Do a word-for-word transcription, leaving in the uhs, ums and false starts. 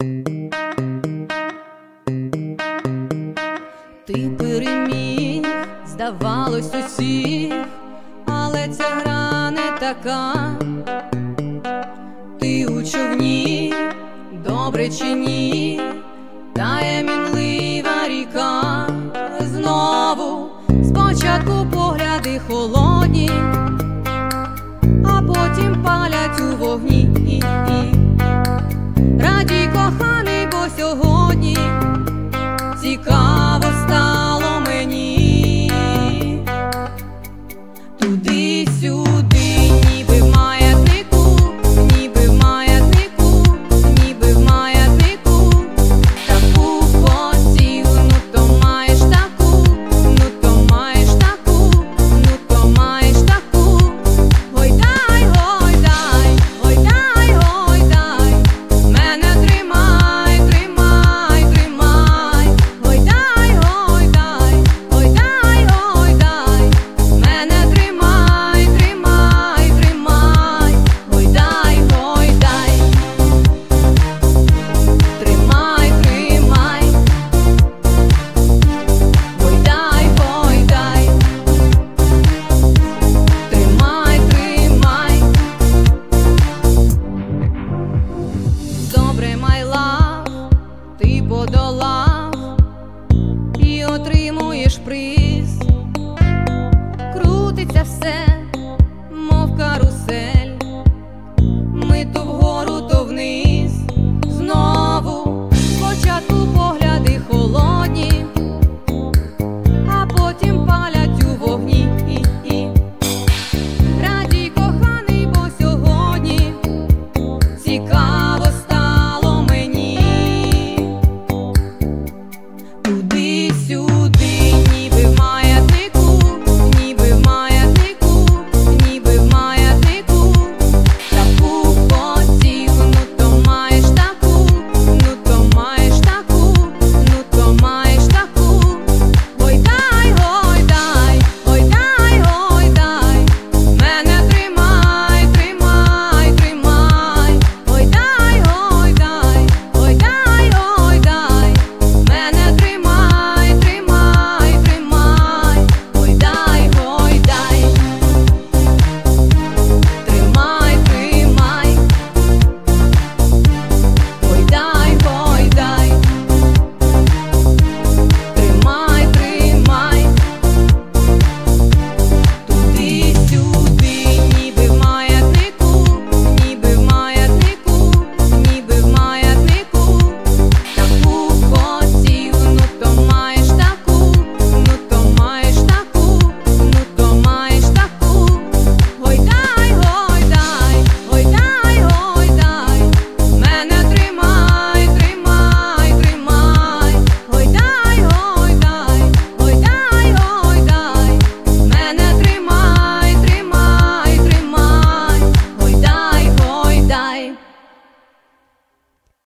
Ти переміг, здавалось, усіх, але ця гра не така. Ти у човні, добре чи ні, тає мінлива ріка. Знову спочатку погляди холодні, а потім палять у вогні. Радій, коханий, бо сьогодні цікаво стало мені. Туди-сюди, ніби в маятнику, ніби в маятнику, ніби в маятнику. Таку хотів, ну то маєш таку, ну то маєш таку, ну то маєш таку. Гойдай, гойдай, гойдай, гойдай, мене тримай, тримай, тримай. Гойдай, гойдай, гойдай, гойдай, мене тримай, тримай, тримай. Гойдай, гойдай, тримай, тримай. Гойдай, гойдай, тримай, тримай. Добре, май